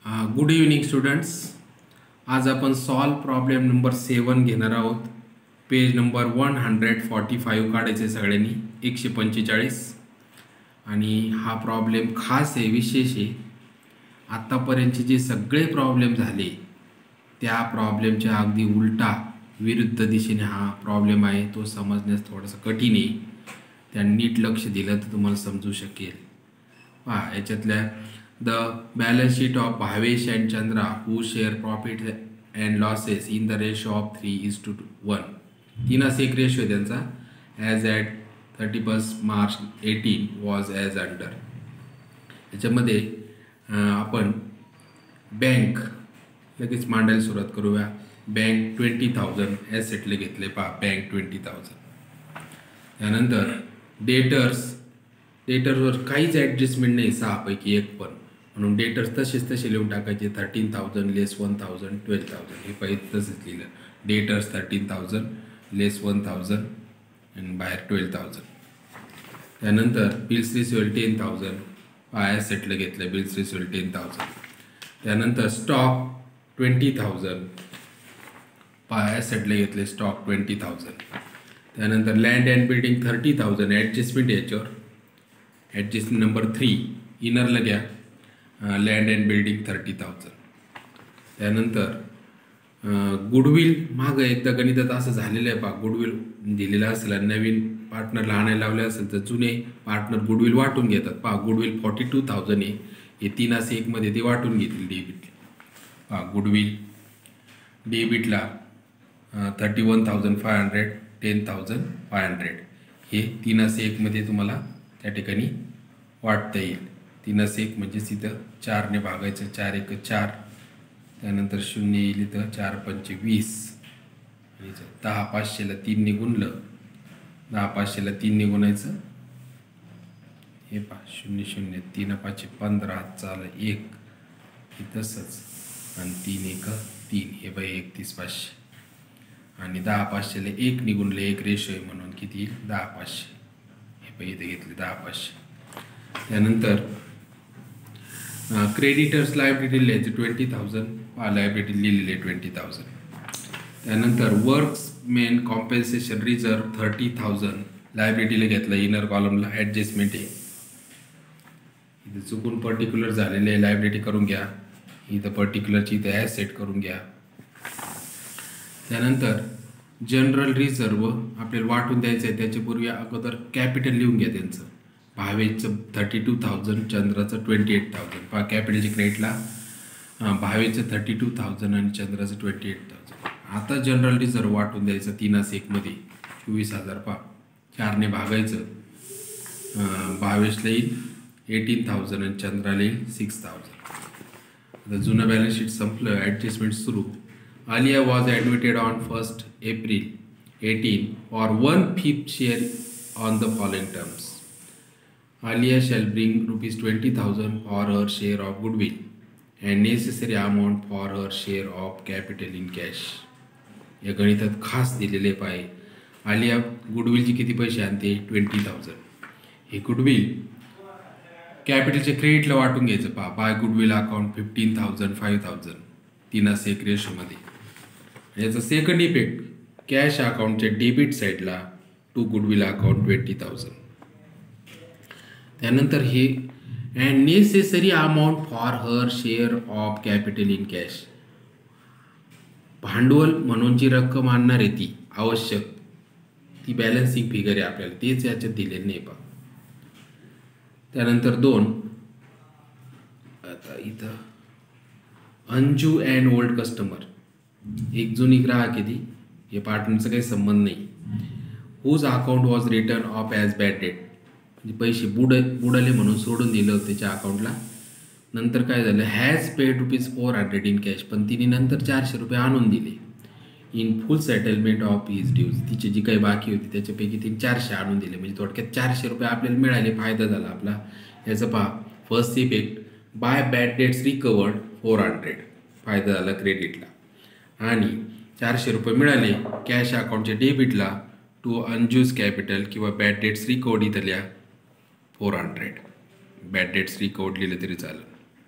Good evening students. आज आपण solve problem number 7 घेणार आहोत. पेज नंबर 145 काढायचे सगळ्यांनी 145. आणि हा प्रॉब्लेम खास आहे, विशेष आहे. आत्तापर्यंतचे जे सगळे प्रॉब्लेम झाले त्या प्रॉब्लेमच्या अगदी उलटा विरुद्ध दिशेने हा प्रॉब्लेम आहे. तो समजण्यास थोडासा कठीण आहे. त्या नीट लक्ष दिलं तर तुम्हाला समजू शकेल. पहा, याच्यातल्या the balance sheet of Bhavesh and Chandra who share profit and losses in the ratio of 3:1. 3:1 ratio त्यांचा. As at 31 March 18 was as under. याच्यामध्ये आपण बँक लगेच मांडायला सुरुवात करूया. बँक 20,000 ॲसेटले घेतले. पहा, बँक 20,000. त्यानंतर डेटर्सवर काहीच ॲडजस्टमेंट नाही, 6पैकी एक पण. म्हणून डेटर्स तसे लिहून टाकायचे. 13,000 लेस 1,000 12,000. हे पहिले तसंच लिहिलं. डेटर्स 13,000 लेस 1,000 आणि बाहेर 12,000. त्यानंतर बिल्स रिसिवेबल 10,000. ॲसेटला घेतलं बिल्स रिसिवेबल 10,000. त्यानंतर स्टॉक 20,000. ॲसेटला घेतले स्टॉक 20,000. त्यानंतर लँड अँड बिल्डिंग 30,000. ॲडजस्टमेंट याच्यावर ॲडजस्टमेंट नंबर 3 इनरला घ्या. Land and building 30,000. त्यानंतर गुडविल मागं एकदा गणितात असं झालेलं आहे. पहा, गुडविल दिलेलं असेल आणि नवीन पार्टनरला आणायला लावले असेल तर जुने पार्टनर गुडविल वाटून घेतात. पहा, गुडविल 42,000 आहे. हे 3:1 ते वाटून घेतील डेबिट. पहा, गुडविल डेबिटला 31,500 10,500 हे 3:1 तुम्हाला त्या ठिकाणी वाटता येईल. 3:1 म्हणजे तिथं 4ने भागायचं. 4 1 4. त्यानंतर 0 येईल इथं. 4 5 20. आणि 10 500ला 3 ने गुणलं. 10 500ला 3 ने गुणायचं. हे पहा, 0 0 3 5 15 चाल 1 हे तसंच. आणि 3 1 3. हे बाई 31,500. आणि 10 500ला 1 ने गुणले. 1 रेशो आहे म्हणून किती येईल? 10,500. हे बाई इथे घेतले 10,500. त्यानंतर क्रेडिटर्स लायबिलिटी लिहायचे 20,000. लायबिलिटी लिहिलेली 20,000. त्यानंतर वर्क्समेन कॉम्पेन्सेशन रिझर्व 30,000. लायबिलिटीला घेतलं इनर कॉलमला. ॲडजस्टमेंट आहे इथं. चुकून पर्टिक्युलर झालेले आहे. लायबिलिटी करून घ्या. इथं पर्टिक्युलरची इथं ॲसेट करून घ्या. त्यानंतर जनरल रिझर्व आपल्याला वाटून द्यायचं आहे. त्याच्यापूर्वी अगोदर कॅपिटल लिहून घ्या त्यांचं. भावेचं 32,000, चंद्राचं 28,000. पहा, कॅपिटलच्या क्रेडिटला भावेचं 32,000 आणि चंद्राचं 28,000. आता जनरल रिझर्व वाटून द्यायचं 3:1 24,000. पहा, 4ने भागायचं. भावेशला येईल 18,000 आणि चंद्राला येईल 6,000. आता जुनं बॅलन्स शीट संपलं. ॲडजस्टमेंट सुरू. Alia was admitted on 1 April 18 for 1/5 share on the following terms. Alia shall bring ₹20,000 for her share of goodwill and necessary amount for her share of capital in cash. या गणितात खास दिलेले पाहिजे. आलिया गुडविलचे किती पैसे आणते? 20,000. हे गुडविल कॅपिटलच्या क्रेडिटला वाटून घ्यायचं. पहा, बाय गुडविल अकाउंट 15,000 5,000 3:1 रेशोमध्ये. याचा सेकंड इफेक्ट कॅश अकाउंटच्या डेबिट साईडला टू गुडविल अकाउंट 20,000. त्यानंतर हे and necessary amount for her share of capital in cash. भांडवल म्हणून जी रक्कम आणणार आहे ती आवश्यक ती बॅलन्सिंग फिगर आहे आपल्याला. तेच याच्यात दिलेलं नाही. पहा, त्यानंतर 2 आता इथं अंजू अँड ओल्ड कस्टमर. एक जुनी ग्राहक आहे ती. हे पार्टनरचा काही संबंध नाही. Whose account was written off as bad debt. म्हणजे पैसे बुडाले म्हणून सोडून दिलं होतं त्याच्या अकाउंटला. नंतर काय झालं? Has paid ₹400 in cash. पण तिने नंतर ₹400 आणून दिले. In full settlement of his dues. तिची जी काही बाकी होती त्याच्यापैकी तिने 400 आणून दिले. म्हणजे थोडक्यात ₹400 आपल्याला मिळाले. फायदा झाला आपला. याचं पहा, first effect by bad debts recovered 400. फायदा झाला क्रेडिटला. आणि ₹400 मिळाले कॅश अकाउंटच्या डेबिटला टू अंजूज कॅपिटल किंवा बॅड डेट्स रिकवर्ड इथल्या 400. बॅड डेट्स रिकवर्ड लिहिलं तरी चालेल.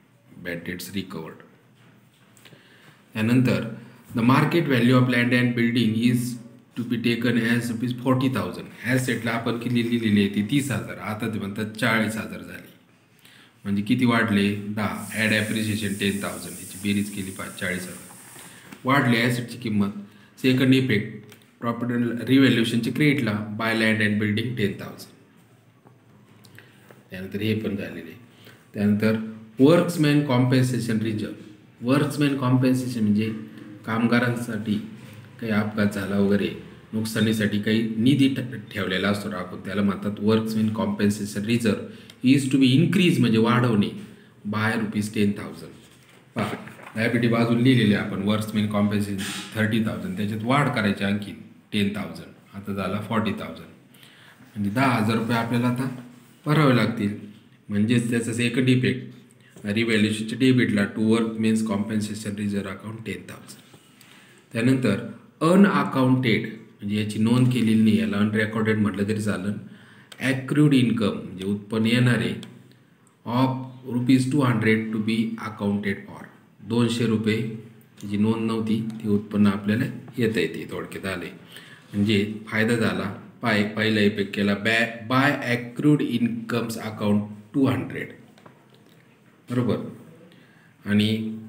Bad debts recovered. त्यानंतर the market value of land and building is to be taken as ₹40,000. ॲसेटला आपण किती लिहिलेली आहे ती 30,000, आता ते म्हणतात 40,000 झाली. म्हणजे किती वाढले? 10. ॲड ॲप्रिसिएशन 10,000, याची बेरीज केली 40,000 वाढले ॲसेटची किंमत. सेकंड इफेक्ट प्रॉपर्टी रिव्हॅल्युएशनचे क्रेडिटला बाय लँड अँड बिल्डिंग 10,000. त्यानंतर हे पण झालेले. त्यानंतर workmen compensation reserve. Workmen compensation म्हणजे कामगारांसाठी काही अपघात झाला वगैरे नुकसानीसाठी काही निधी ठेवलेला असतो राखून, त्याला म्हणतात workmen compensation reserve is to be increase म्हणजे वाढवणे बाय ₹10,000. पहा लायबिलिटी बाजूला लिहिलेले आपण वर्क्समॅन कॉम्पेन्सेशन 30,000, त्याच्यात वाढ करायची आणखी 10,000, आता झाला 40,000. म्हणजे ₹10,000 आपल्याला आता भरावे लागतील. म्हणजेच त्याचा सेकंड इफेक्ट रिव्हॅल्युएशनच्या डेबिटला to workmen's compensation reserve account 10,000. त्यानंतर अनअकाउंटेड म्हणजे याची नोंद केलेली नाही, याला अनरेकॉर्डेड म्हटलं तरी चालेल. ॲक्रूड इन्कम म्हणजे उत्पन्न येणारे of ₹200 to be accounted for. ₹200 जी नोंद नव्हती ती उत्पन्न आपल्याला येता येते. थोडक्यात आले म्हणजे फायदा झाला. पहिला इफेक्ट केला बाय ॲक्रूड इन्कम्स अकाउंट 200 बरोबर. आणि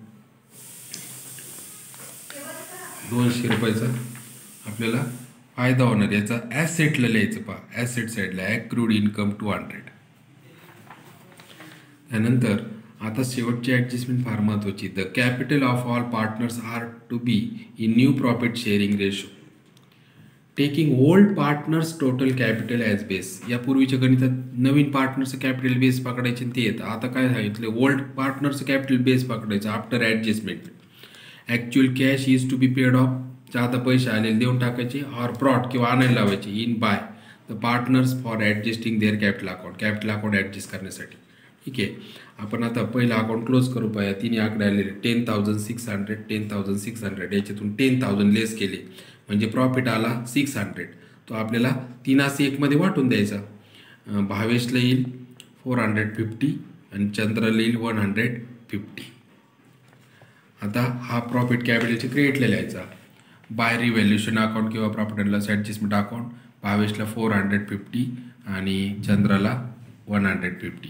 ₹200 आपल्याला फायदा होणार. याचा ॲसेटला लिहायचं. पहा ॲसेट साईडला ॲक्रूड इन्कम 200. त्यानंतर आता शेवटची ॲडजस्टमेंट फार महत्त्वाची. The capital of all partners are to be in new profit sharing ratio taking old partners total capital as base. यापूर्वीच्या गणितात नवीन पार्टनर्सचं कॅपिटल बेस पकडायचे ते येतं. आता काय सांगितलं? ओल्ड पार्टनर्सचं कॅपिटल बेस पकडायचं after adjustment. Actual cash is to be paid off. आता पैसे आलेले देऊन टाकायचे ऑर ब्रॉट किंवा आणायला लावायचे in by the partners for adjusting their capital account. Capital account adjust करण्यासाठी. ठीक आहे, आपण आता पहिला अकाउंट क्लोज करू. पाया तिन्ही आकडे आलेले 10,600 10,600. याच्यातून 10,000 लेस केले म्हणजे प्रॉफिट आला 600. तो आपल्याला 3/1 वाटून द्यायचा. भावेशला येईल 450 आणि चंद्राला येईल 150. आता हा प्रॉफिट कॅपिटलचे क्रेडिटला लिहायचा बाय रिव्हॅल्युएशन अकाउंट किंवा profit and loss adjustment account. भावेशला 450 आणि चंद्राला 150.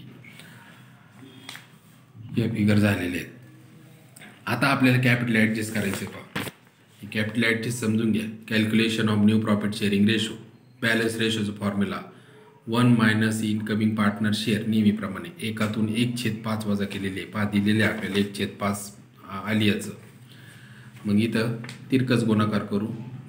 हे फिगर झालेले आहेत. आता आपल्याला कॅपिटल ॲडजस्ट करायचे. पहा कॅपिटल ॲडजस्ट समजून घ्या. Calculation of new profit sharing ratio. Balance रेशोचं formula 1 minus incoming partner share. नेहमीप्रमाणे एकातून 1/5 वजा केलेले आहे. 5 दिलेले आपल्याला 1/5 आलियाचं. मग इथं तिरकस गुणाकार करू.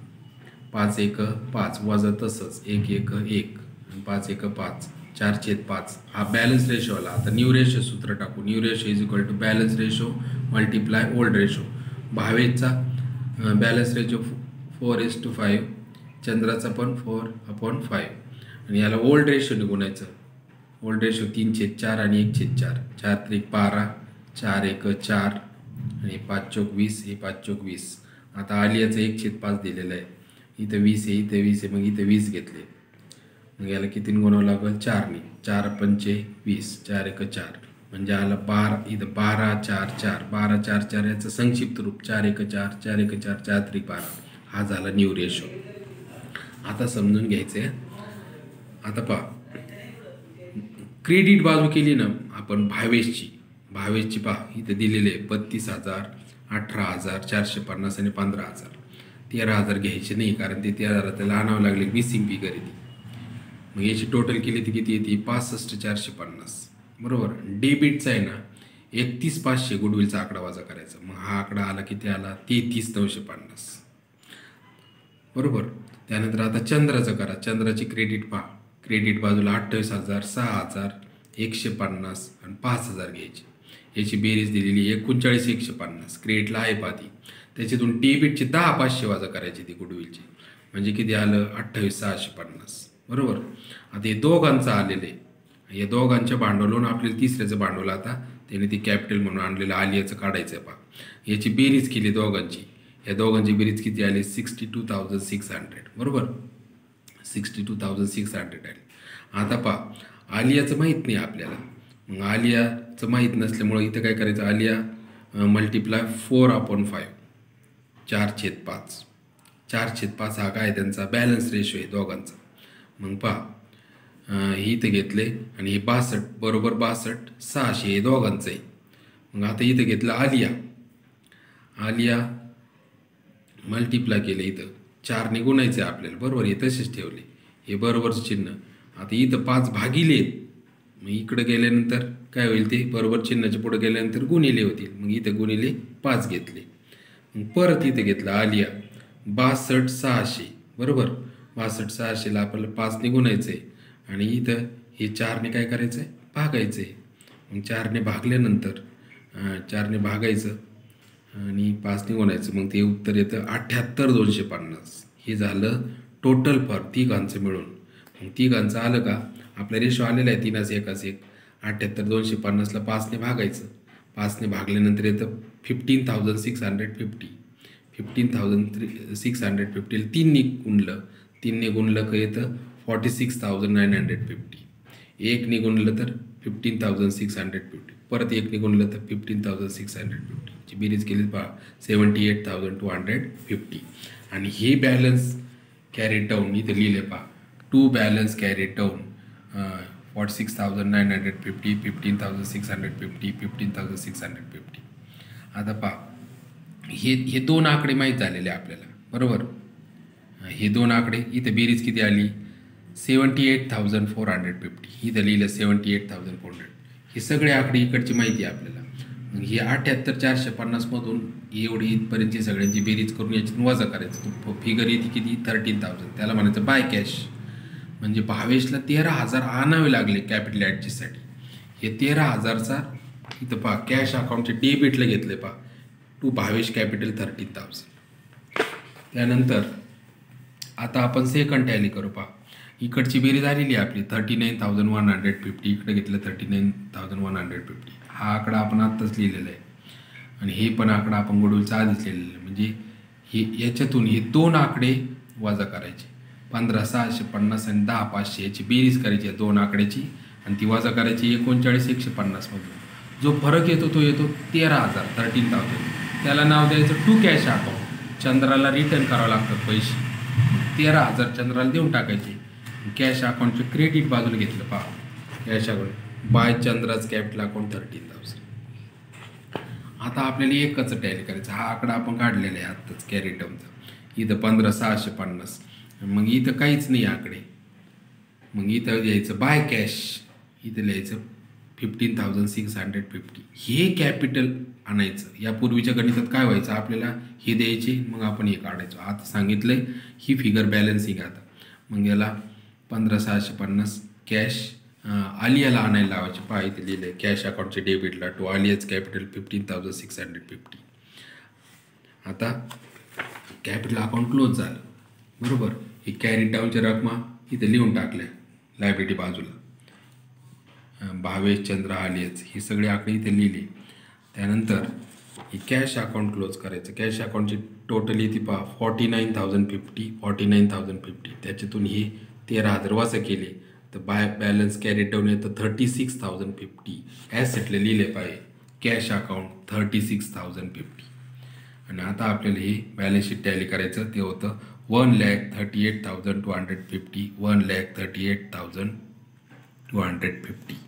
5 1 5 वजा तसंच 1 1 1 5 1 5 4/5. हा बॅलन्स रेशो आला. आता न्यू रेशो सूत्र टाकू. New ratio is equal to balance ratio multiply old ratio. भावेशचा बॅलन्स रेशो 4:5. चंद्राचा पण 4/5 आणि याला ओल्ड रेशोने गुणायचं. ओल्ड रेशो 3/4 आणि 1/4. 4 त्रिक 12 4 1 4 आणि 5 चौक 20. हे 5 चौक 20. आता आलियाचं 1/5 दिलेलं आहे. इथं 20 आहे, इथं 20 आहे, मग इथं 20 घेतले. मग याला किती गुणावं लागेल? 4ने. 4 पंचे 20 4 1 4 म्हणजे आला 12. इथं 12 4 4 12 4 4 याचं संक्षिप्त रूप 4 1 4 4 1 4 4 त्रिक 12. हा झाला न्यू रेशो. आता समजून घ्यायचं आहे. आता पहा क्रेडिट बाजू केली ना आपण भावेशची. पहा इथं दिलेले 32,000 18,000 450 आणि 15,000. 13,000 घ्यायचे नाही कारण ते 13,000 त्याला आणावं लागले मिसिंग फिगर आहे ती. मग याची टोटल केली ती किती येते? 65,450 बरोबर. डेबिटचा आहे ना 31,500 गुडविलचा आकडा वजा करायचा. मग हा आकडा आला किती आला? 33,950 बरोबर. त्यानंतर आता चंद्राचं करा. चंद्राची क्रेडिट पहा. क्रेडिट बाजूला 28,000 6,000 150 आणि 5,000 घ्यायचे. याची बेरीज दिलेली 39,150. क्रेडिटला आहे पाती. त्याच्यातून डेबिटचे 10,500 वजा करायचे ती गुडविलची म्हणजे किती आलं? 28,650 बरोबर. आता हे दोघांचं आलेलं आहे. या दोघांच्या भांडवलून आपल्याला तिसऱ्याचं भांडवल आता त्याने ती कॅपिटल म्हणून आणलेलं आलियाचं काढायचं आहे. पहा याची बेरीज केली दोघांची. या दोघांची बेरीज किती आली? 62,600 बरोबर. 62,600 आली. आता पहा आलियाचं माहीत नाही आपल्याला. मग आलिया आलियाचं माहीत नसल्यामुळं इथं काय करायचं, आलिया मल्टिप्लाय 4/5 4/5 4/5 हा काय त्यांचा बॅलन्स रेशो आहे दोघांचा. मग पहा हे इथं घेतले आणि हे 62 बरोबर 62 600 हे दोघांचं आहे. मग आता इथं घेतलं आलिया मल्टिप्लाय केलं, इथं 4ने गुणायचं आहे आपल्याला बरोबर, हे तसेच ठेवले, हे बरोबरचं चिन्ह. आता इथं 5 भागिले, मग इकडं गेल्यानंतर काय होईल, ते बरोबर चिन्हाच्या पुढे गेल्यानंतर गुणिले होतील. मग इथं गुणिले 5 घेतले. मग परत इथं घेतलं आलिया 62 600 बरोबर, 62 600ला आपल्याला 5ने गुणायचं आहे आणि इथं हे 4ने काय करायचं आहे, भागायचं आहे. मग 4ने भागल्यानंतर 4ने भागायचं आणि 5ने गुणायचं, मग ते उत्तर येतं 78 250. हे झालं टोटल फॉर तिघांचं मिळून. मग तिघांचं आलं का, आपला रेशो आलेला आहे 3:1 78 250ला 5ने भागायचं, 5ने भागल्यानंतर येतं 15,650 15,650ला 3ने गुणलं, 3ने गुणलं का येतं 46,950. 1ने गुणलं तर 15,650, परत 1ने गुणलं तर 15,650 ची बेरीज केली पहा 78,250. आणि हे बॅलन्स कॅरीड डाऊन इथं लिहिले पहा, 2 बॅलन्स कॅरीड डाऊन 46,950 15,650 15,650. आता पहा हे 2 आकडे माहीत झालेले आपल्याला बरोबर. हे 2 आकडे इथं बेरीज किती आली 78,450, इथं लिहिलं 78,400. हे सगळे आकडे इकडची माहिती आहे आपल्याला. मग हे 78 450मधून एवढी इथपर्यंतची सगळ्यांची बेरीज करून याच्यातून वजा करायचं, फिगर येते किती 13,000. त्याला म्हणायचं बाय कॅश. म्हणजे भावेशला 13,000 आणावे लागले कॅपिटल ॲडजस्टसाठी. हे 13,000चा इथं पहा कॅश अकाउंटचे डेबिटला घेतले पहा टू भावेश कॅपिटल 13,000. त्यानंतर आता आपण सेकंड टॅली करू पहा. इकडची बेरीज आलेली आहे आपली 39,150, इकडे घेतलं 39,150. हा आकडा आपण आत्ताच लिहिलेला आहे आणि हे पण आकडा आपण गोडविलचा आधीच लिहिलेला आहे. म्हणजे हे याच्यातून हे 2 आकडे वजा करायचे, 15,650 आणि 10,500 याची बेरीज करायची आहे 2 आकड्याची आणि ती वजा करायची 39,150मधून. जो फरक येतो तो येतो 13,000 13,000. त्याला नाव द्यायचं टू कॅश अकाउंट. चंद्राला रिटर्न करावं लागतात पैसे, 13,000 चंद्राला देऊन टाकायचे. कॅश अकाउंटचे क्रेडिट बाजूला घेतलं पहा, cash account by Chandra's capital account 13,000. आता आपल्याला एकच टॅली करायचं. हा आकडा आपण काढलेला आहे आत्ताच कॅरी टर्मचा, इथं 15,650. मग इथं काहीच नाही आकडे, मग इथं लिहायचं बाय कॅश, इथं लिहायचं 15,650. हे कॅपिटल आणायचं. यापूर्वीच्या गणितात काय व्हायचं, आपल्याला हे द्यायचे मग आपण हे काढायचो. आता सांगितलंय ही फिगर बॅलन्सिंग. आता मग याला 15,650 कॅश आलियाला आणायला लावायचे पहा, इथे लिहिलं आहे कॅश अकाउंटचे डेबिटला टू आलियाज कॅपिटल 15,650. आता कॅपिटल अकाउंट क्लोज झालं बरोबर. हे कॅरी डाऊनच्या रकमा इथे लिहून टाकल्या लायबिलिटी बाजूला, भावेश चंद्र आलियाज हे सगळे आकडे इथे लिहिले. त्यानंतर हे कॅश अकाउंट क्लोज करायचं. कॅश अकाउंटची टोटल येते पहा 49,050. त्याच्यातून हे 13,000 वजा केले तर बाय बॅलन्स कॅरीड डाऊन येतं 36,050. ॲसेटला लिहिले पाहिजे कॅश अकाउंट 36,050. आणि आता आपल्याला हे बॅलन्स शीट टॅली करायचं. ते होतं 1,38,250 1,38,250.